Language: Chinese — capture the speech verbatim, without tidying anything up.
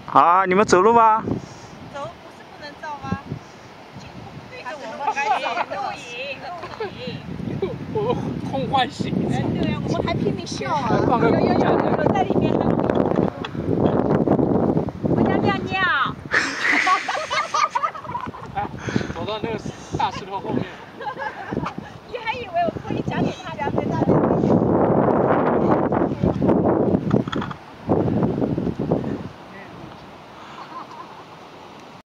好啊，你们走路吗？ 走不是不能照吗？对着我们开始录影，录影。 我们空欢喜。 哎，对呀，我们还拼命笑啊！ 放个有有有，我在里面还录影。我想尿尿。 走到那个大石头后面。